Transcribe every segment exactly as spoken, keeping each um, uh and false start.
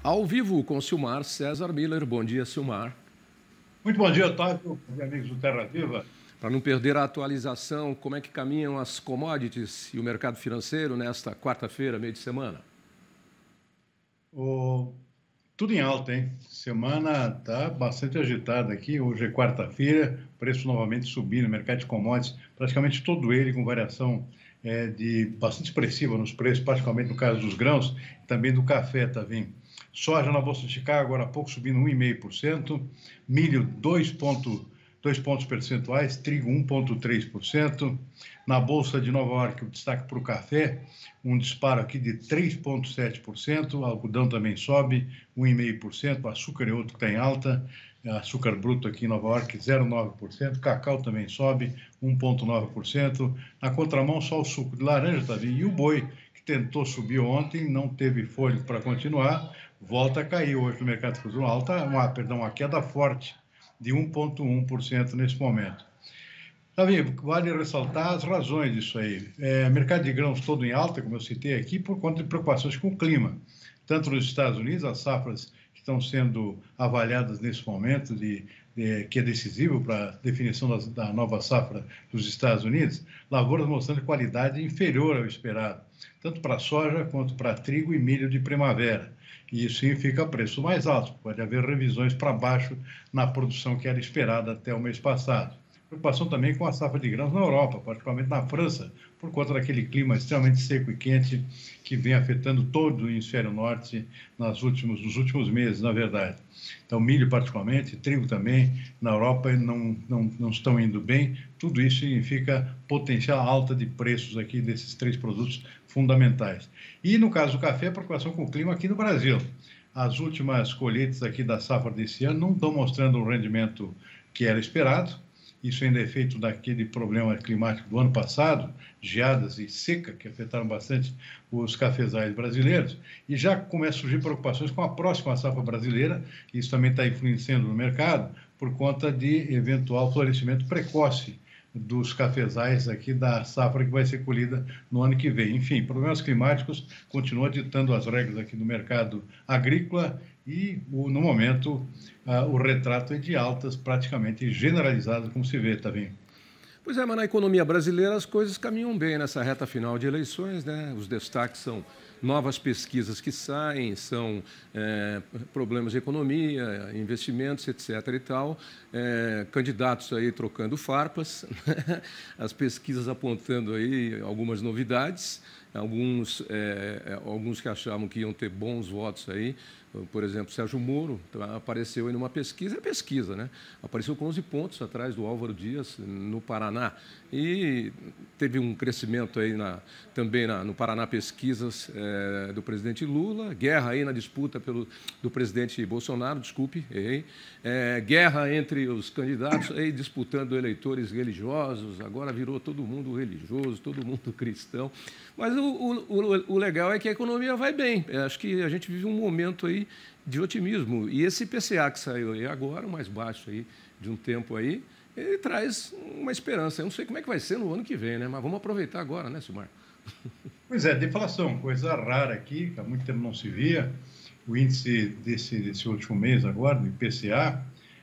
Ao vivo com Silmar César Miller. Bom dia, Silmar. Muito bom dia, Otávio, amigos do Terra Viva. Para não perder a atualização, como é que caminham as commodities e o mercado financeiro nesta quarta-feira, meio de semana? O... Tudo em alta, hein? Semana está bastante agitada aqui. Hoje é quarta-feira, preço novamente subindo, mercado de commodities, praticamente todo ele com variação é, de bastante expressiva nos preços, particularmente no caso dos grãos, também do café, tá vindo. Soja na Bolsa de Chicago, agora há pouco, subindo um vírgula cinco por cento. Milho, dois pontos percentuais. Trigo, um vírgula três por cento. Na Bolsa de Nova York, o destaque para o café, um disparo aqui de três vírgula sete por cento. O algodão também sobe, um vírgula cinco por cento. O açúcar é outro que está em alta. Açúcar bruto aqui em Nova York, zero vírgula nove por cento. Cacau também sobe, um vírgula nove por cento. Na contramão, só o suco de laranja está vindo. E o boi, que tentou subir ontem, não teve fôlego para continuar, volta a cair hoje no mercado futuro, alta, uma, perdão, uma queda forte de um vírgula um por cento nesse momento. Davi, vale ressaltar as razões disso aí. É, mercado de grãos todo em alta, como eu citei aqui, por conta de preocupações com o clima. Tanto nos Estados Unidos, as safras que estão sendo avaliadas nesse momento, de, de, que é decisivo para a definição das, da nova safra dos Estados Unidos, lavouras mostrando qualidade inferior ao esperado, tanto para soja quanto para trigo e milho de primavera. E isso significa preço mais alto. Pode haver revisões para baixo na produção que era esperada até o mês passado. Preocupação também com a safra de grãos na Europa, particularmente na França, por conta daquele clima extremamente seco e quente que vem afetando todo o hemisfério norte nas últimos, nos últimos meses, na verdade. Então, milho particularmente, trigo também, na Europa não, não, não estão indo bem. Tudo isso significa potencial alta de preços aqui desses três produtos fundamentais. E, no caso do café, preocupação com o clima aqui no Brasil. As últimas colheitas aqui da safra desse ano não estão mostrando o rendimento que era esperado. Isso ainda é efeito daquele problema climático do ano passado, geadas e seca, que afetaram bastante os cafezais brasileiros. E já começa a surgir preocupações com a próxima safra brasileira, e isso também está influenciando no mercado, por conta de eventual florescimento precoce dos cafezais aqui da safra que vai ser colhida no ano que vem. Enfim, problemas climáticos continuam ditando as regras aqui do mercado agrícola e, no momento, uh, o retrato é de altas praticamente generalizadas, como se vê, tá vendo? Pois é, mas na economia brasileira as coisas caminham bem nessa reta final de eleições, né? Os destaques são novas pesquisas que saem, são é, problemas de economia, investimentos, etc. e tal, é, candidatos aí trocando farpas, as pesquisas apontando aí algumas novidades, alguns, é, alguns que achavam que iam ter bons votos aí. Por exemplo, Sérgio Moro apareceu aí numa pesquisa, é pesquisa, né? Apareceu com onze pontos atrás do Álvaro Dias, no Paraná. E teve um crescimento aí na, também na, no Paraná pesquisas é, do presidente Lula, guerra aí na disputa pelo, do presidente Bolsonaro, desculpe, errei. É, guerra entre os candidatos aí disputando eleitores religiosos, agora virou todo mundo religioso, todo mundo cristão. Mas o, o, o legal é que a economia vai bem. Acho que a gente vive um momento aí de otimismo. E esse I P C A que saiu aí agora, o mais baixo aí de um tempo aí, ele traz uma esperança. Eu não sei como é que vai ser no ano que vem, né? Mas vamos aproveitar agora, né, Silmar? Pois é, deflação, coisa rara aqui, que há muito tempo não se via. O índice desse, desse último mês agora, do I P C A,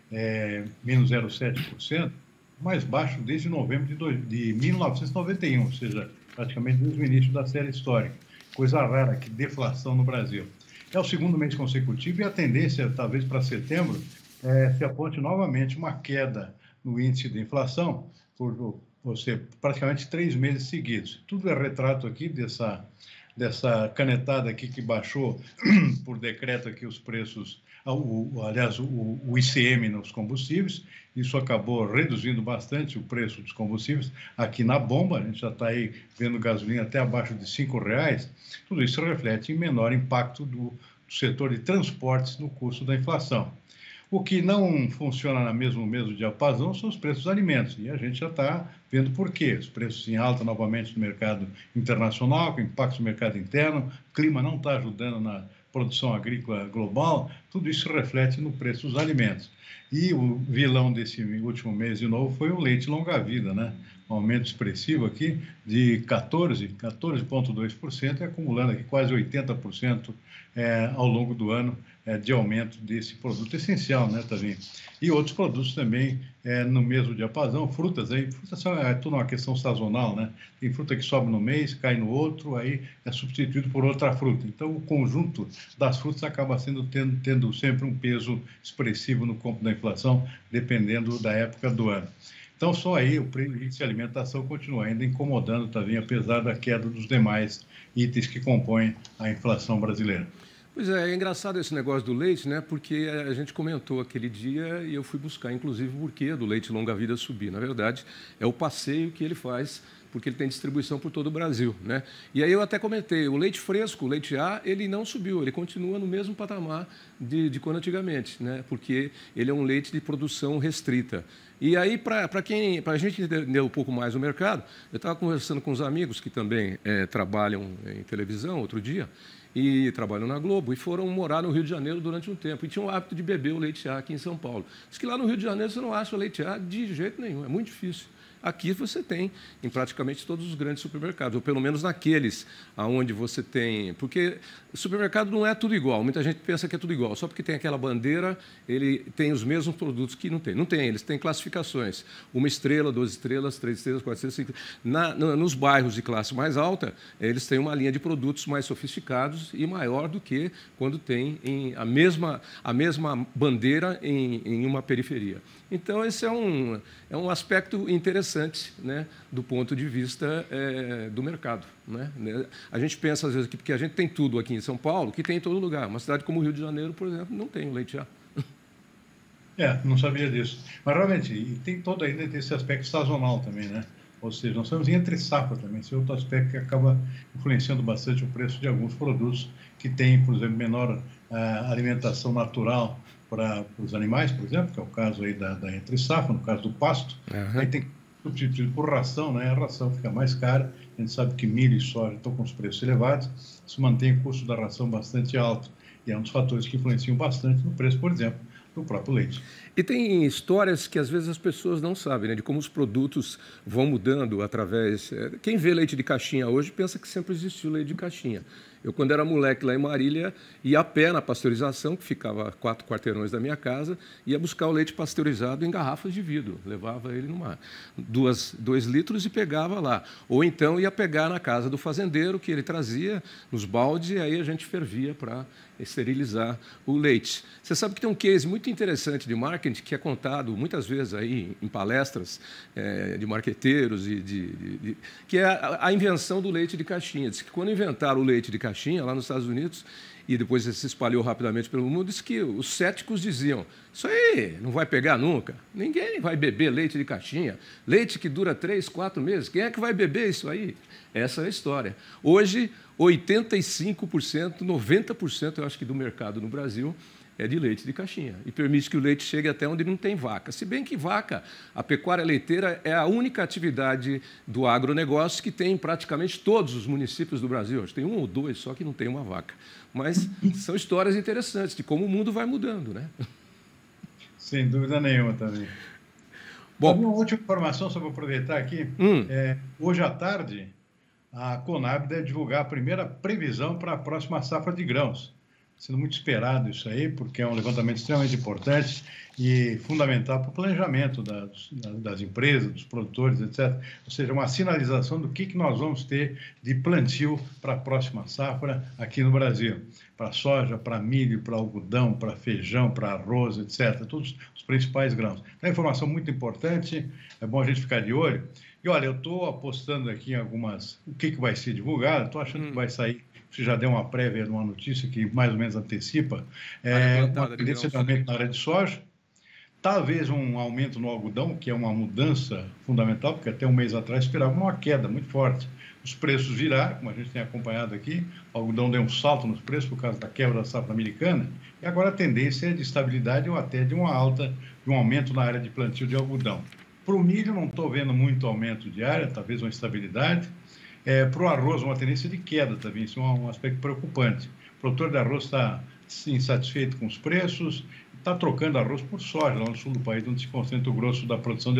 é menos zero vírgula sete por cento, mais baixo desde novembro de, dois, de mil novecentos e noventa e um, ou seja, praticamente desde o início da série histórica. Coisa rara aqui, deflação no Brasil. É o segundo mês consecutivo e a tendência, talvez para setembro, é, se aponte novamente uma queda no índice de inflação por você praticamente três meses seguidos. Tudo é retrato aqui dessa, dessa canetada aqui que baixou por decreto aqui os preços, o, aliás, o, o I C M nos combustíveis. Isso acabou reduzindo bastante o preço dos combustíveis aqui na bomba. A gente já está aí vendo gasolina até abaixo de cinco reais. Tudo isso reflete em menor impacto do, do setor de transportes no custo da inflação. O que não funciona na mesmo mesmo diapasão são os preços dos alimentos, e a gente já está vendo por quê. Os preços em alta novamente no mercado internacional, com impacto no mercado interno, o clima não está ajudando na produção agrícola global, tudo isso reflete no preço dos alimentos. E o vilão desse último mês, de novo, foi o leite longa-vida, né? um aumento expressivo aqui de quatorze, quatorze vírgula dois por cento, e acumulando aqui quase oitenta por cento é, ao longo do ano é, de aumento desse produto essencial, né, Tavinho? E outros produtos também é, no mesmo diapasão, frutas aí, frutas são, é tudo uma questão sazonal, né? Tem fruta que sobe no mês, cai no outro, aí é substituído por outra fruta. Então, o conjunto das frutas acaba sendo tendo, tendo sempre um peso expressivo no campo da inflação, dependendo da época do ano. Então, só aí o preço de alimentação continua ainda incomodando também, apesar da queda dos demais itens que compõem a inflação brasileira. Pois é, é engraçado esse negócio do leite, né? Porque a gente comentou aquele dia e eu fui buscar, inclusive, o porquê do leite longa-vida subir. Na verdade, é o passeio que ele faz, porque ele tem distribuição por todo o Brasil, né? E aí eu até comentei, o leite fresco, o leite A, ele não subiu, ele continua no mesmo patamar de, de quando antigamente, né? Porque ele é um leite de produção restrita. E aí, para quem, para a gente entender um pouco mais o mercado, eu estava conversando com os amigos que também é, trabalham em televisão outro dia, e trabalham na Globo, e foram morar no Rio de Janeiro durante um tempo, e tinham o hábito de beber o leite A aqui em São Paulo. Diz que lá no Rio de Janeiro você não acha o leite A de jeito nenhum, é muito difícil. Aqui você tem em praticamente todos os grandes supermercados, ou pelo menos naqueles aonde você tem... Porque o supermercado não é tudo igual, muita gente pensa que é tudo igual, só porque tem aquela bandeira, ele tem os mesmos produtos que não tem. Não tem, eles têm classificações, uma estrela, duas estrelas, três estrelas, quatro estrelas, cinco estrelas. Na, nos bairros de classe mais alta, eles têm uma linha de produtos mais sofisticados e maior do que quando tem em a, mesma, a mesma bandeira em, em uma periferia. Então, esse é um, é um aspecto interessante, né, do ponto de vista é, do mercado, né? A gente pensa, às vezes, que porque a gente tem tudo aqui em São Paulo, que tem em todo lugar. Uma cidade como o Rio de Janeiro, por exemplo, não tem o leite A. É, não sabia disso. Mas, realmente, e tem todo ainda esse aspecto sazonal também, né? Ou seja, nós estamos em entre safra também. Esse é outro aspecto que acaba influenciando bastante o preço de alguns produtos que têm, por exemplo, menor ah, alimentação natural para os animais, por exemplo, que é o caso aí da, da entre safra, no caso do pasto. Uhum. Aí tem que substituir por ração, né? A ração fica mais cara. A gente sabe que milho e soja estão com os preços elevados. Isso mantém o custo da ração bastante alto. E é um dos fatores que influenciam bastante no preço, por exemplo, do próprio leite. E tem histórias que às vezes as pessoas não sabem, né, de como os produtos vão mudando através... Quem vê leite de caixinha hoje pensa que sempre existiu leite de caixinha. Eu, quando era moleque lá em Marília, ia a pé na pasteurização, que ficava a quatro quarteirões da minha casa, ia buscar o leite pasteurizado em garrafas de vidro. Levava ele numa duas, dois litros e pegava lá. Ou então ia pegar na casa do fazendeiro, que ele trazia nos baldes, e aí a gente fervia para esterilizar o leite. Você sabe que tem um case muito interessante de marketing que é contado muitas vezes aí em palestras é, de marqueteiros, e de, de, de, que é a, a invenção do leite de caixinha. Diz que quando inventaram o leite de caixinha, lá nos Estados Unidos, e depois se espalhou rapidamente pelo mundo, diz que os céticos diziam, isso aí não vai pegar nunca, ninguém vai beber leite de caixinha, leite que dura três, quatro meses, quem é que vai beber isso aí? Essa é a história. Hoje, oitenta e cinco por cento, noventa por cento, eu acho que do mercado no Brasil, é de leite de caixinha, e permite que o leite chegue até onde não tem vaca. Se bem que vaca, a pecuária leiteira é a única atividade do agronegócio que tem em praticamente todos os municípios do Brasil. Tem um ou dois só que não tem uma vaca. Mas são histórias interessantes de como o mundo vai mudando, né? Sem dúvida nenhuma também. Bom, uma última informação, só para aproveitar aqui. Hum. É, hoje à tarde, a Conab deve divulgar a primeira previsão para a próxima safra de grãos. Sendo muito esperado isso aí, porque é um levantamento extremamente importante e fundamental para o planejamento das, das empresas, dos produtores, etcétera. Ou seja, uma sinalização do que, que nós vamos ter de plantio para a próxima safra aqui no Brasil. Para soja, para milho, para algodão, para feijão, para arroz, etcétera. Todos os principais grãos. Então, é informação muito importante, é bom a gente ficar de olho. E, olha, eu estou apostando aqui em algumas... O que, que vai ser divulgado, estou achando hum. que vai sair... Você já deu uma prévia de uma notícia que mais ou menos antecipa, é, uma tendência de aumento na área de soja, talvez um aumento no algodão, que é uma mudança fundamental, porque até um mês atrás esperava uma queda muito forte. Os preços viraram, como a gente tem acompanhado aqui, o algodão deu um salto nos preços por causa da quebra da safra americana, e agora a tendência é de estabilidade ou até de uma alta, de um aumento na área de plantio de algodão. Para o milho, não estou vendo muito aumento de área, talvez uma estabilidade. É, para o arroz, uma tendência de queda também, isso é um, um aspecto preocupante. O produtor de arroz está insatisfeito com os preços, está trocando arroz por soja, lá no sul do país, onde se concentra o grosso da produção de arroz.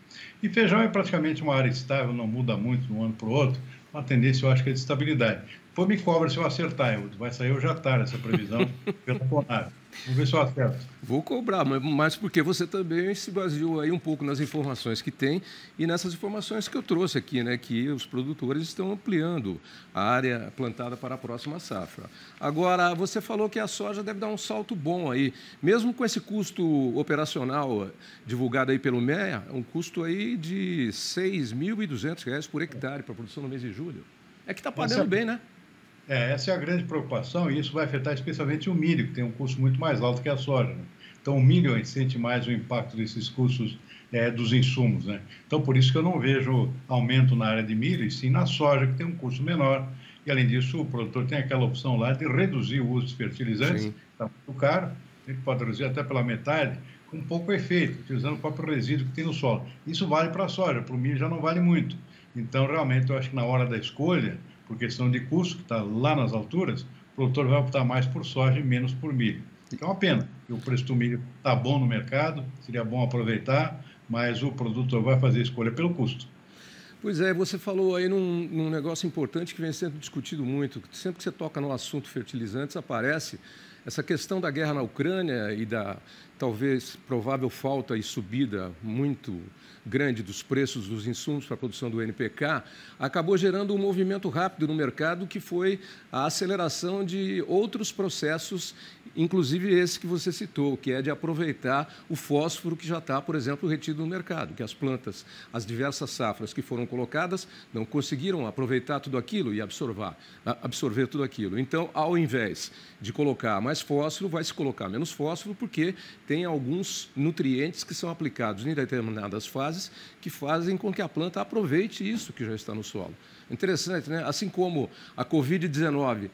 E feijão é praticamente uma área estável, não muda muito de um ano para o outro, uma tendência, eu acho, que é de estabilidade. Depois me cobra se eu acertar, eu, vai sair hoje à tarde essa previsão pela Conab. Vamos ver se eu acerto. Vou cobrar, mas porque você também se baseou aí um pouco nas informações que tem e nessas informações que eu trouxe aqui, né, que os produtores estão ampliando a área plantada para a próxima safra. Agora, você falou que a soja deve dar um salto bom aí, mesmo com esse custo operacional divulgado aí pelo M E A, um custo aí de seis mil e duzentos reais por hectare para a produção no mês de julho. É que está pagando Essa... bem, né? É, essa é a grande preocupação e isso vai afetar especialmente o milho, que tem um custo muito mais alto que a soja, né? Então, o milho sente mais o impacto desses custos é, dos insumos, né? Então, por isso que eu não vejo aumento na área de milho, e sim na soja, que tem um custo menor. E, além disso, o produtor tem aquela opção lá de reduzir o uso de fertilizantes, está muito caro, ele pode reduzir até pela metade, com pouco efeito, utilizando o próprio resíduo que tem no solo. Isso vale para a soja, para o milho já não vale muito. Então, realmente, eu acho que na hora da escolha, por questão de custo, que está lá nas alturas, o produtor vai optar mais por soja e menos por milho. É uma pena, porque o preço do milho está bom no mercado, seria bom aproveitar, mas o produtor vai fazer a escolha pelo custo. Pois é, você falou aí num, num negócio importante que vem sendo discutido muito. Sempre que você toca no assunto fertilizantes, aparece essa questão da guerra na Ucrânia e da talvez provável falta e subida muito grande dos preços dos insumos para a produção do N P K, acabou gerando um movimento rápido no mercado que foi a aceleração de outros processos, inclusive esse que você citou, que é de aproveitar o fósforo que já está, por exemplo, retido no mercado, que as plantas, as diversas safras que foram colocadas, não conseguiram aproveitar tudo aquilo e absorver, absorver tudo aquilo. Então, ao invés de colocar mais fósforo, vai se colocar menos fósforo, porque tem alguns nutrientes que são aplicados em determinadas fases que fazem com que a planta aproveite isso que já está no solo. Interessante, né? Assim como a covid dezenove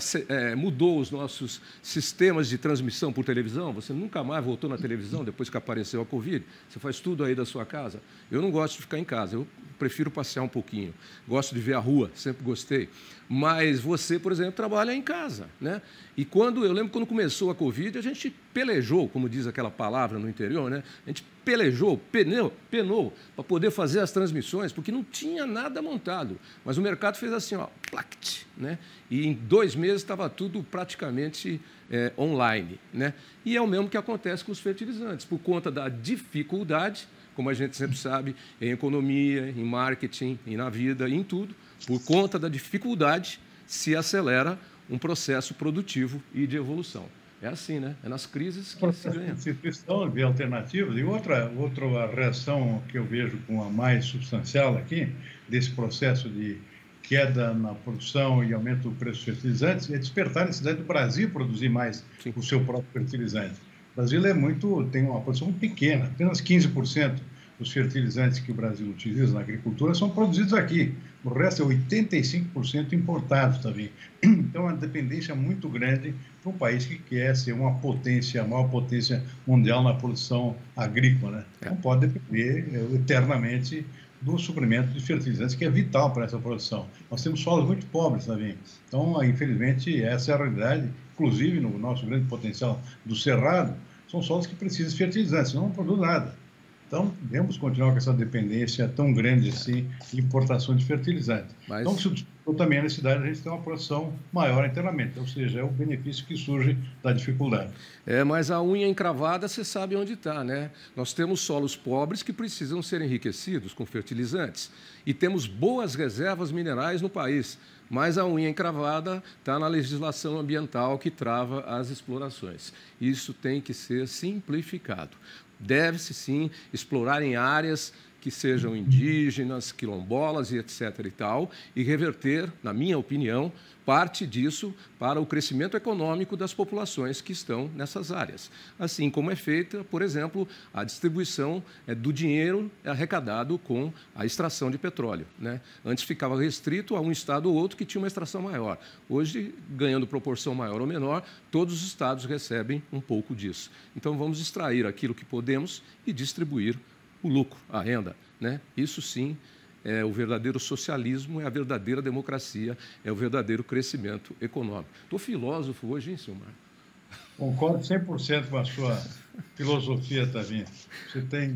é, mudou os nossos sistemas de transmissão por televisão, você nunca mais voltou na televisão depois que apareceu a Covid, você faz tudo aí da sua casa. Eu não gosto de ficar em casa, eu prefiro passear um pouquinho, gosto de ver a rua, sempre gostei. Mas você, por exemplo, trabalha em casa, né? E quando, eu lembro quando começou a Covid, a gente pelejou, como diz aquela palavra no interior, né? A gente pelejou, penou, penou para poder fazer as transmissões, porque não tinha nada montado. Mas o mercado fez assim, ó, plact, né? E em dois meses estava tudo praticamente é, online, né? E é o mesmo que acontece com os fertilizantes, por conta da dificuldade, como a gente sempre sabe, em economia, em marketing, e na vida, em tudo, por conta da dificuldade se acelera um processo produtivo e de evolução. É assim, né? É nas crises que se ganha. Substituição de alternativas. E outra, outra reação que eu vejo com a mais substancial aqui, desse processo de queda na produção e aumento do preço dos fertilizantes, é despertar a necessidade do Brasil produzir mais Sim. o seu próprio fertilizante. O Brasil é muito, tem uma produção muito pequena, apenas quinze por cento dos fertilizantes que o Brasil utiliza na agricultura são produzidos aqui. O resto é oitenta e cinco por cento importados também. Então, é uma dependência muito grande para um país que quer ser uma potência, a maior potência mundial na produção agrícola, né? Não pode depender eternamente do suprimento de fertilizantes, que é vital para essa produção. Nós temos solos muito pobres também. Então, infelizmente, essa é a realidade. Inclusive, no nosso grande potencial do Cerrado, são solos que precisam de fertilizantes, senão não produz nada. Então, devemos continuar com essa dependência tão grande assim de importação de fertilizantes. Mas... Então, se também a necessidade de a gente ter uma produção maior internamente, ou seja, é o benefício que surge da dificuldade. É, mas a unha encravada, você sabe onde está, né? Nós temos solos pobres que precisam ser enriquecidos com fertilizantes e temos boas reservas minerais no país, mas a unha encravada está na legislação ambiental que trava as explorações. Isso tem que ser simplificado. Deve-se, sim, explorar em áreas que sejam indígenas, quilombolas e etc e tal, e reverter, na minha opinião, parte disso para o crescimento econômico das populações que estão nessas áreas. Assim como é feita, por exemplo, a distribuição do dinheiro arrecadado com a extração de petróleo, né? Antes ficava restrito a um estado ou outro que tinha uma extração maior. Hoje, ganhando proporção maior ou menor, todos os estados recebem um pouco disso. Então, vamos extrair aquilo que podemos e distribuir o lucro, a renda, né? Isso sim é o verdadeiro socialismo, é a verdadeira democracia, é o verdadeiro crescimento econômico. Estou filósofo hoje, hein, Silmar? Concordo cem por cento com a sua filosofia, Tavinho. Você tem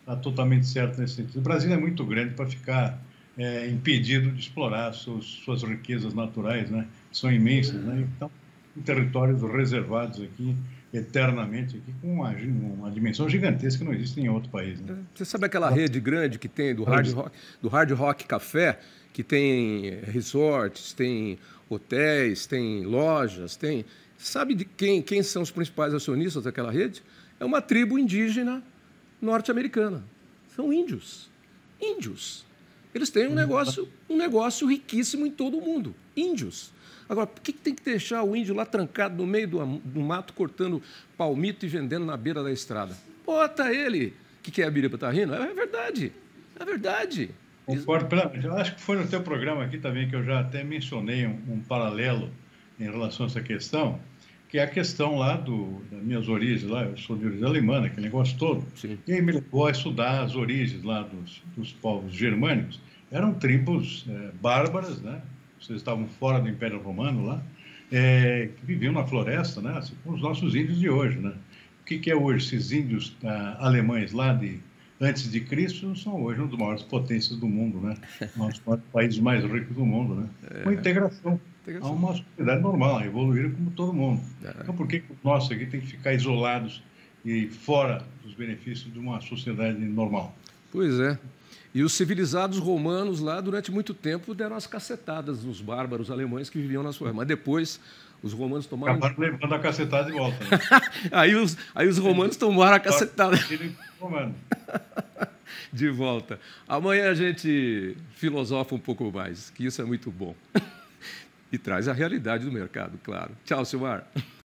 está totalmente certo nesse sentido. O Brasil é muito grande para ficar é, impedido de explorar suas, suas riquezas naturais, né? São imensas, né? Então, em territórios reservados aqui, eternamente, aqui, com uma, uma dimensão gigantesca que não existe em outro país. Né? Você sabe aquela rede grande que tem do Hard Rock, do Hard Rock Café, que tem resorts, tem hotéis, tem lojas, tem... Sabe de quem, quem são os principais acionistas daquela rede? É uma tribo indígena norte-americana. São índios. Índios. Eles têm um negócio, um negócio riquíssimo em todo o mundo. Índios. Agora, por que tem que deixar o índio lá trancado no meio do, do mato, cortando palmito e vendendo na beira da estrada? Bota ele. O que, que é a Bíblia está rindo? É verdade. É verdade. Concordo plenamente. Eu acho que foi no teu programa aqui também que eu já até mencionei um, um paralelo em relação a essa questão, que é a questão lá do, das minhas origens, lá, eu sou de origem alemã, aquele negócio todo, Sim. E aí me levou a estudar as origens lá dos, dos povos germânicos. Eram tribos é, bárbaras, né? Vocês estavam fora do Império Romano lá, é, que viviam na floresta, né? Assim como os nossos índios de hoje, né? O que, que é hoje? Esses índios ah, alemães lá de antes de Cristo são hoje uma das maiores potências do mundo, né? Um dos países mais ricos do mundo, né? É. Com integração. A uma sociedade normal, evoluir como todo mundo. É. Então, por que nós aqui tem que ficar isolados e fora dos benefícios de uma sociedade normal? Pois é. E os civilizados romanos lá, durante muito tempo, deram as cacetadas nos bárbaros alemães que viviam na sua... Mas depois, os romanos tomaram... Acabaram levando a cacetada de volta. Né? aí, os, aí os romanos tomaram a cacetada. De volta. Amanhã a gente filosofa um pouco mais, que isso é muito bom. E traz a realidade do mercado, claro. Tchau, Silmar.